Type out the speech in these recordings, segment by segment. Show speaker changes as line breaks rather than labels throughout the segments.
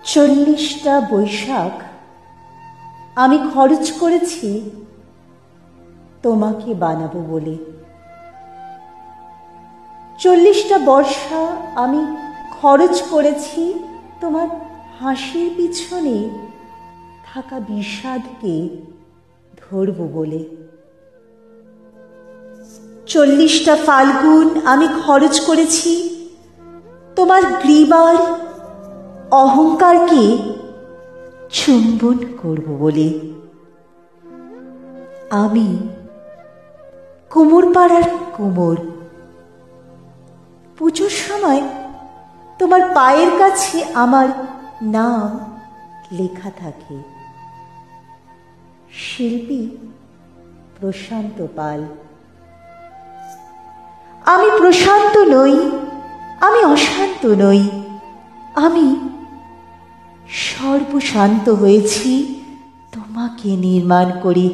40টা বৈশাখ আমি খরচ করেছি তোমাকে বানাবো বলে। 40টা বর্ষা আমি খরচ করেছি তোমার হাসির পিছনে থাকা বিষাদকে ধরব বলে। 40টা ফাল্গুন আমি খরচ করেছি তোমার গ্রীবার অহংকারকে চুম্বন করব বলে। আমি কুমোরপাড়ার কুমোর, পুজোর সময় তোমার পায়ের কাছে আমার নাম লেখা থাকে। শিল্পী প্রশান্ত পাল। আমি প্রশান্ত নই, আমি অশান্ত নই, আমি সর্বশান্ত হয়েছি তোমাকে নির্মাণ করে।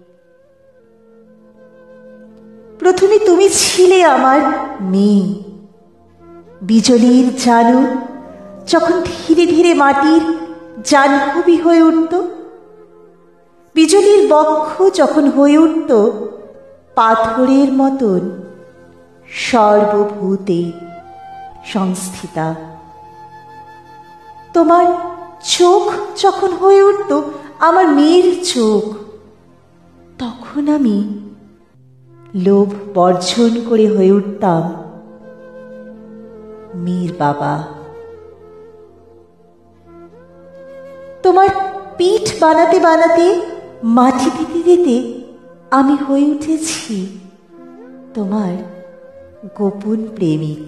প্রথমে তুমি ছিলে আমার মেয়ে, বিজলীর জানু যখন ধীরে ধীরে মাটির জাহ্নবী হয়ে উঠত, বিজলীর বক্ষ যখন হয়ে উঠত পাথরের মতন সর্বভূতে সংস্থিতা, তোমার চোখ যখন হয়ে উঠত আমার মেয়ের চোখ, তখন আমি লোভ বর্জন করে হয়ে উঠতাম মেয়ের বাবা। তোমার পিঠ বানাতে বানাতে মাটি দিতে দিতে আমি হয়ে উঠেছি তোমার গোপন প্রেমিক।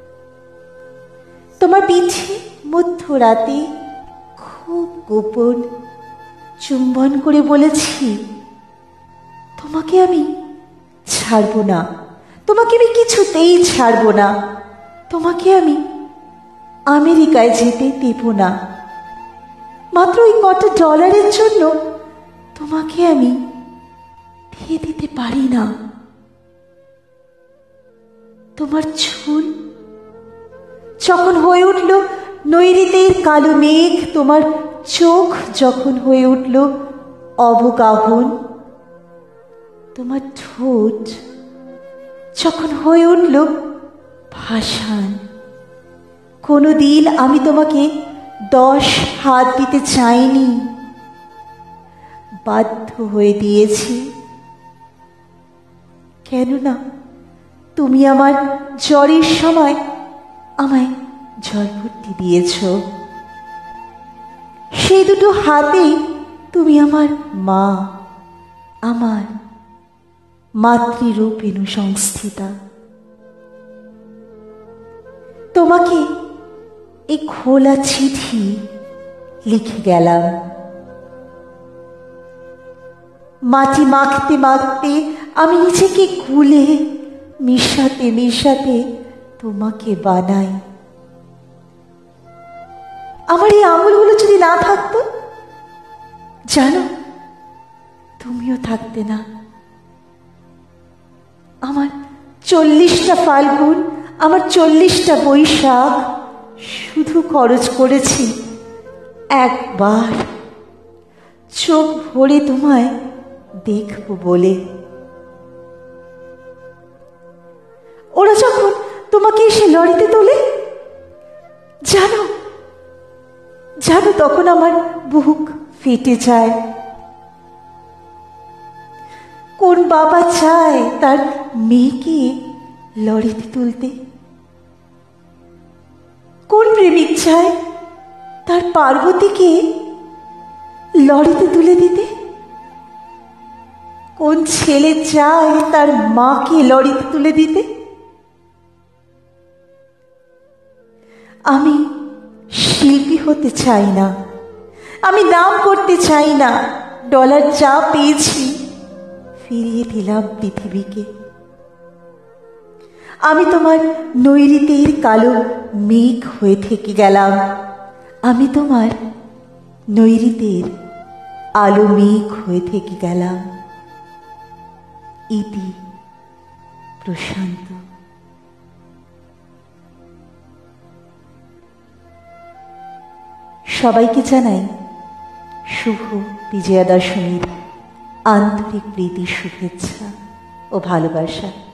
তোমার পিঠে মধ্যরাতে খুব গোপন চুম্বন করে বলেছি, তোমাকে আমি ছাড়ব না, তোমাকে আমি কিছুতেই ছাড়ব না, তোমাকে আমি আমেরিকায় যেতে দেব না। মাত্র ওই কটা ডলারের জন্য তোমাকে আমি দিয়ে দিতে পারি না। তোমার চুল যখন হয়ে উঠল নৈঋতের কালো মেঘ, তোমার চোখ যখন হয়ে উঠল অবগাহন, তোমার ঠোঁট যখন হয়ে উঠল ভাষান, কোনোদিন আমি তোমাকে 10 হাত দিতে চাইনি, বাধ্য হয়ে দিয়েছি। কেননা তুমি আমার জ্বরের সময় আমায় জলভর্তি দিয়েছ। সেই দুটো হাতেই তুমি আমার মা, আমার মাতৃরূপেণু সংস্থিতা। তোমাকে এই খোলা চিঠি লিখে গেলাম। মাটি মাখতে মাখতে আমি নিজেকে গুলে মিশাতে মিশাতে তোমাকে বানাই। আমার এই আঙুলগুলো যদি না থাকতো, জানো তুমিও থাকতে না। আমার 40টা ফাল্গুন, আমার 40টা বৈশাখ শুধু খরচ করেছি একবার চোখ ভরে তোমায় দেখবো বলে। ওরা যখন তোমাকে এসে লরিতে তোলে, জানো জানো তখন আমার বুক ফেটে যায়। কোন বাবা চায় তার মেয়েকে লরিতে তুলতে? কোন প্রেমিক চায় তার পার্বতীকে লরিতে তুলে দিতে? কোন ছেলে চায় তার মাকে লরিতে তুলে দিতে? আমি শিল্পী হতে চাই না, আমি নাম করতে চাই না। ডলার যা পেয়েছি ফিরিয়ে দিলাম পৃথিবীকে। আমি তোমার নৈঋতের কালো মেঘ হয়ে থেকে গেলাম, আমি তোমার নৈঋতের আলো মেঘ হয়ে থেকে গেলাম। ইতি প্রশান্ত। সবাইকে জানাই শুভ বিজয়া দশমীর আন্তরিক প্রীতি, শুভেচ্ছা ও ভালোবাসা।